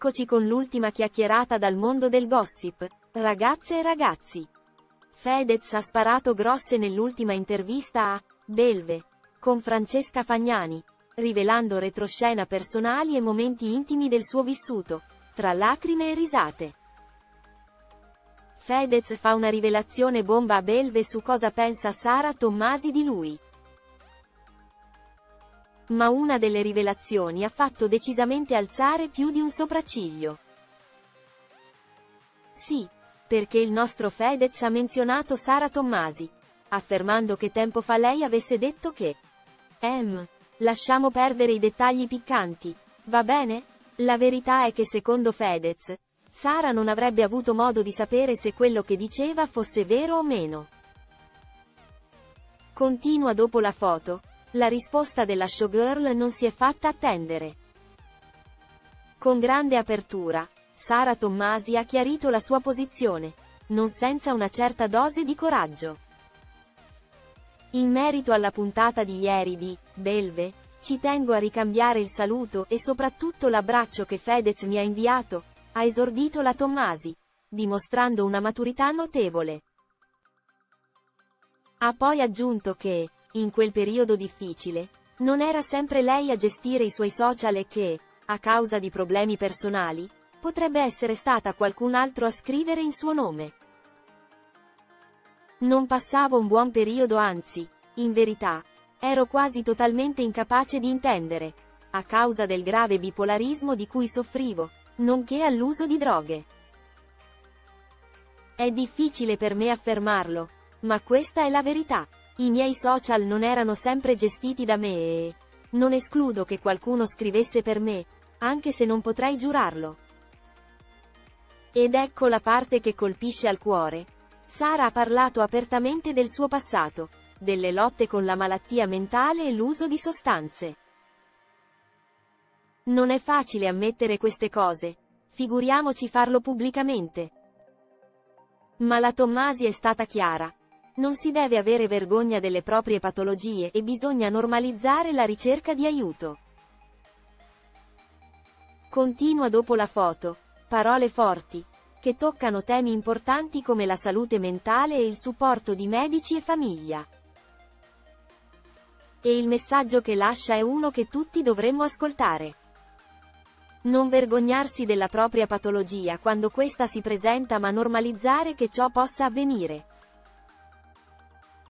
Eccoci con l'ultima chiacchierata dal mondo del gossip. Ragazze e ragazzi. Fedez ha sparato grosse nell'ultima intervista a Belve con Francesca Fagnani, rivelando retroscena personali e momenti intimi del suo vissuto, tra lacrime e risate. Fedez fa una rivelazione bomba a Belve su cosa pensa Sara Tommasi di lui. Ma una delle rivelazioni ha fatto decisamente alzare più di un sopracciglio. Sì, perché il nostro Fedez ha menzionato Sara Tommasi, affermando che tempo fa lei avesse detto che lasciamo perdere i dettagli piccanti, va bene? La verità è che secondo Fedez, Sara non avrebbe avuto modo di sapere se quello che diceva fosse vero o meno. Continua dopo la foto. La risposta della showgirl non si è fatta attendere. Con grande apertura, Sara Tommasi ha chiarito la sua posizione, non senza una certa dose di coraggio. In merito alla puntata di ieri di Belve, ci tengo a ricambiare il saluto e soprattutto l'abbraccio che Fedez mi ha inviato, ha esordito la Tommasi, dimostrando una maturità notevole. Ha poi aggiunto che, in quel periodo difficile, non era sempre lei a gestire i suoi social e che, a causa di problemi personali, potrebbe essere stata qualcun altro a scrivere in suo nome. Non passavo un buon periodo, anzi, in verità, ero quasi totalmente incapace di intendere, a causa del grave bipolarismo di cui soffrivo, nonché all'uso di droghe. È difficile per me affermarlo, ma questa è la verità. I miei social non erano sempre gestiti da me e non escludo che qualcuno scrivesse per me, anche se non potrei giurarlo. Ed ecco la parte che colpisce al cuore. Sara ha parlato apertamente del suo passato, delle lotte con la malattia mentale e l'uso di sostanze. Non è facile ammettere queste cose, figuriamoci farlo pubblicamente. Ma la Tommasi è stata chiara. Non si deve avere vergogna delle proprie patologie e bisogna normalizzare la ricerca di aiuto. Continua dopo la foto. Parole forti, che toccano temi importanti come la salute mentale e il supporto di medici e famiglia. E il messaggio che lascia è uno che tutti dovremmo ascoltare. Non vergognarsi della propria patologia quando questa si presenta, ma normalizzare che ciò possa avvenire.